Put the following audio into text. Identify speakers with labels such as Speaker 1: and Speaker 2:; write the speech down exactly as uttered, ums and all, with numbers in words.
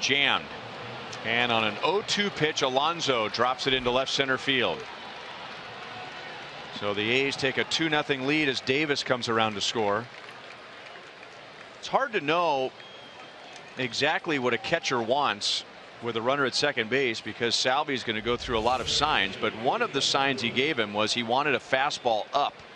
Speaker 1: jammed. And on an oh two pitch, Alonso drops it into left center field. So the A's take a two nothing lead as Davis comes around to score. It's hard to know exactly what a catcher wants with a runner at second base because Salvi's going to go through a lot of signs, but one of the signs he gave him was he wanted a fastball up.